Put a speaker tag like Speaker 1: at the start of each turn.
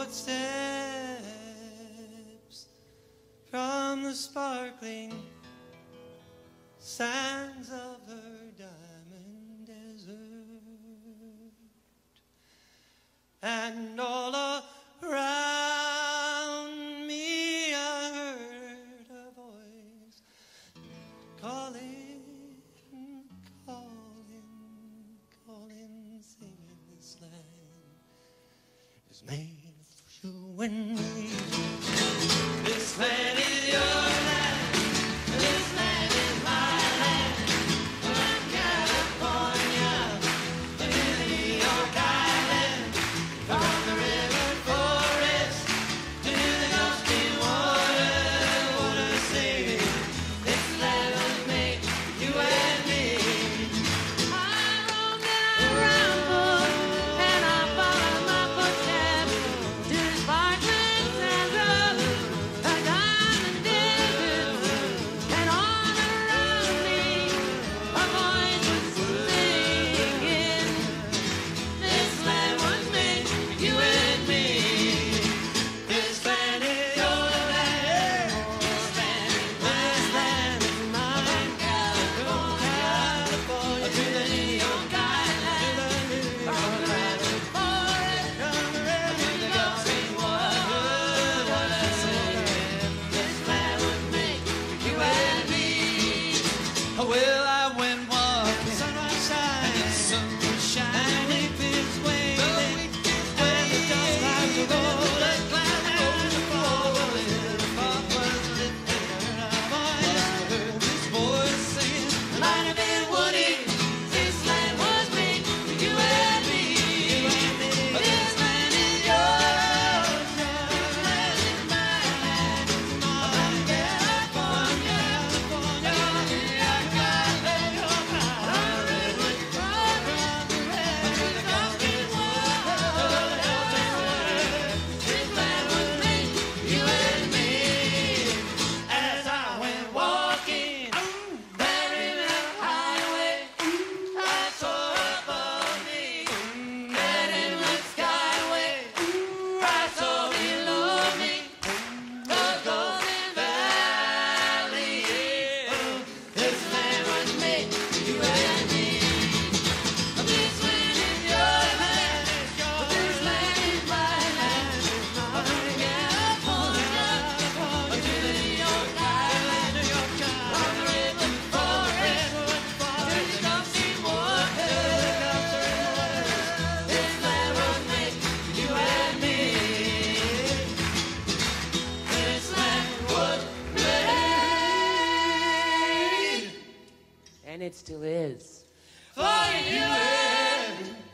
Speaker 1: footsteps from the sparkling sands of her diamond desert, and all around me I heard a voice calling, calling, calling, singing, this land is made for you and me. This land is your land, this land is my land, from California to New York Island, from the river forest to the dusty water sea. This land was made for you and me. I roamed and I rambled and I followed my footsteps to the sparkling sands of a diamond desert, and all around me a voice was singing, this land was made for you and me. This land is your land, this land is my land, from California to the New York Island, from the rabbit forest to the dusty water sea. This land was made for you and me. Well, I went walking, the sun was shining, the sun was shining, and the fields waving, and the dust clouds rolled, the clouds falling, the fog was lifting, and I heard this voice singing, might have been Woody. This land was made for you and me. This land is yours, your land is my land, from California to New York Island, from Redwood Forest to the dusty water. This land was made for you and me. As I went walking that river highway, I saw above me that endless skyway. I saw below me the golden valley. This land was made for you and me. This land is your land, this land is my land, from California to the New York Island, from the river forest to the dusty water. This land was made for you and me. This land was made,
Speaker 2: And it still is.
Speaker 1: for you and me.